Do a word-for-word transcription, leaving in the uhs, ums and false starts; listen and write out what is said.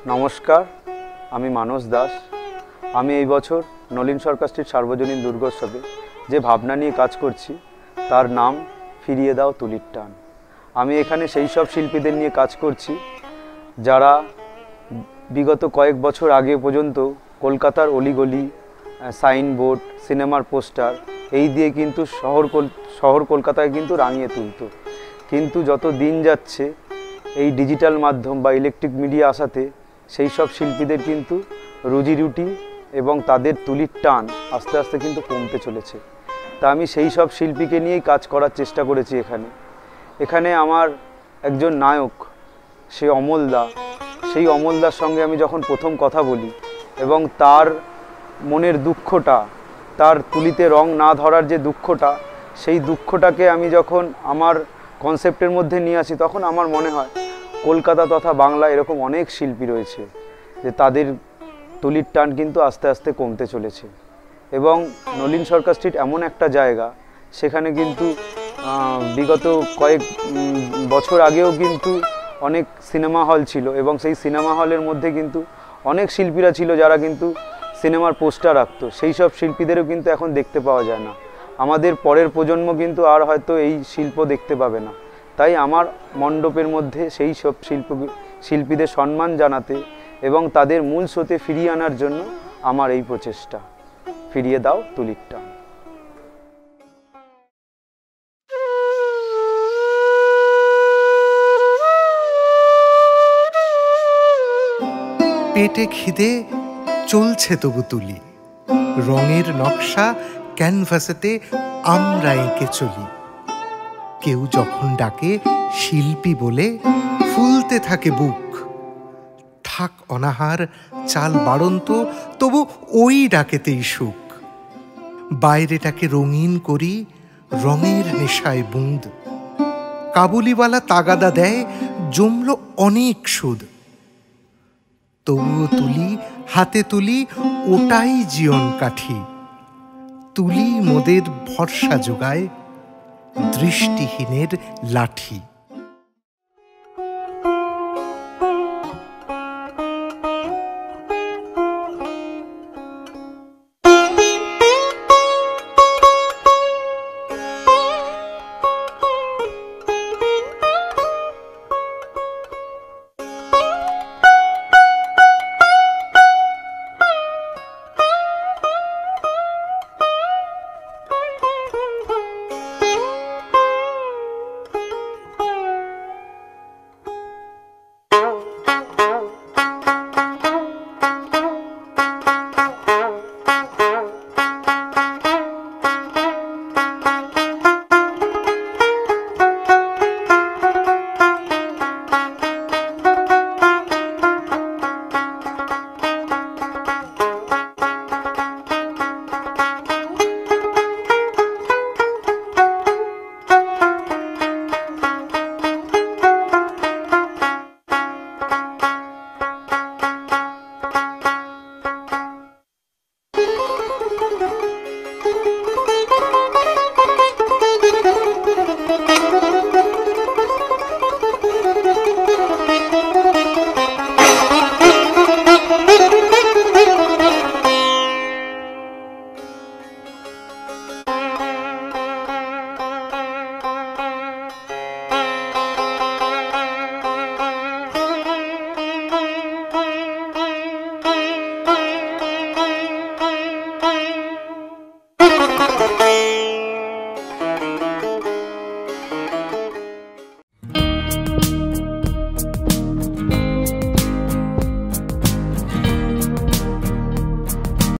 नमस्कार आमी मानस दास। आमी এই বছর নলিন সরকার স্ট্রিট সার্বজনীন দুর্গোৎসবে যে ভাবনা নিয়ে কাজ করছি তার নাম ফিরিয়ে দাও তুলির টান। আমি এখানে সেই সব শিল্পীদের নিয়ে কাজ করছি যারা বিগত কয়েক বছর আগে পর্যন্ত কলকাতার অলিগলি সাইনবোর্ড সিনেমার পোস্টার এই দিয়ে কিন্তু শহর শহর কলকাতায় কিন্তু রাঙিয়ে তুলতো, কিন্তু যত দিন যাচ্ছে এই ডিজিটাল মাধ্যম বা ইলেকট্রিক মিডিয়া আসাতে সেই সব শিল্পীদের কিন্তু রুজি রুটি এবং তাদের তুলির টান আস্তে আস্তে কিন্তু কমতে চলেছে। তা আমি সেই সব শিল্পীকে নিয়েই কাজ করার চেষ্টা করেছি। এখানে এখানে আমার একজন নায়ক সে অমলদা, সেই অমলদার সঙ্গে আমি যখন প্রথম কথা বলি এবং তার মনের দুঃখটা, তার তুলিতে রং না ধরার যে দুঃখটা, সেই দুঃখটাকে আমি যখন আমার কনসেপ্টের মধ্যে নিয়ে আসি তখন আমার মনে হয় কলকাতা তথা বাংলা এরকম অনেক শিল্পী রয়েছে যে তাদের তুলির টান কিন্তু আস্তে আস্তে কমতে চলেছে। এবং নলিন সরকার স্ট্রিট এমন একটা জায়গা, সেখানে কিন্তু বিগত কয়েক বছর আগেও কিন্তু অনেক সিনেমা হল ছিল এবং সেই সিনেমা হলের মধ্যে কিন্তু অনেক শিল্পীরা ছিল যারা কিন্তু সিনেমার পোস্টার রাখতো। সেই সব শিল্পীদেরও কিন্তু এখন দেখতে পাওয়া যায় না। আমাদের পরের প্রজন্ম কিন্তু আর হয়তো এই শিল্প দেখতে পাবে না। তাই আমার মণ্ডপের মধ্যে সেই সব শিল্প শিল্পীদের সম্মান জানাতে এবং তাদের মূল স্রোতে ফিরিয়ে আনার জন্য আমার এই প্রচেষ্টা, ফিরিয়ে দাও তুলির টান। পেটে খিদে চলছে তবু তুলি, রঙের নকশা ক্যানভাসেতে আমরা এঁকে চলি। কেউ যখন ডাকে শিল্পী বলে ফুলতে থাকে বুক, থাক অনাহার চাল বাড়ন্ত তবু ওই ডাকেতেই সুখ। বাইরেটাকে রঙিন করি রঙের নেশায় বুঁদ, কাবুলিওয়ালা তাগাদা দেয় জমল অনেক সুদ। তবুও তুলি হাতে তুলি ওটাই জীবন কাঠি, তুলি মোদের ভরসা যোগায় দৃষ্টিহীনের লাঠি।